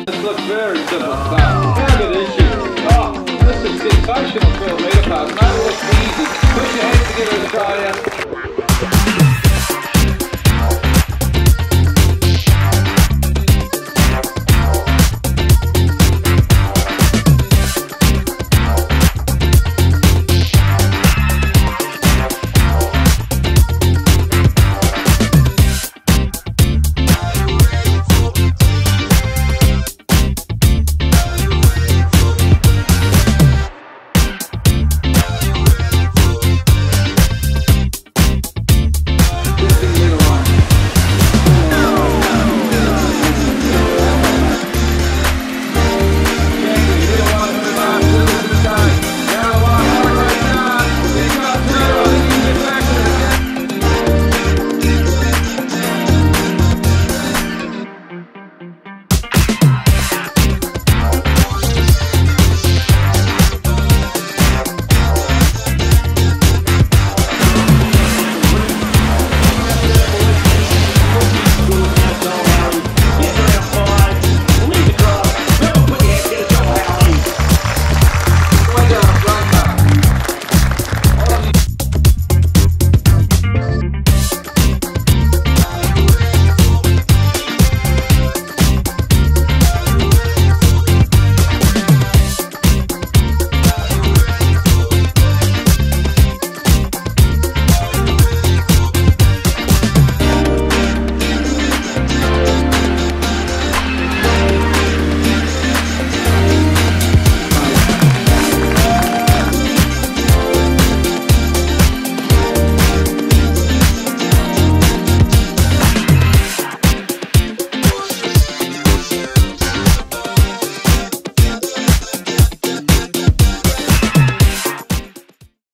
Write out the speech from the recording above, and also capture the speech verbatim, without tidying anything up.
This looks very simple stuff. Look at this shit. Oh, this is sensational for a meter pass. That looks easy. Push your hands together, Australia.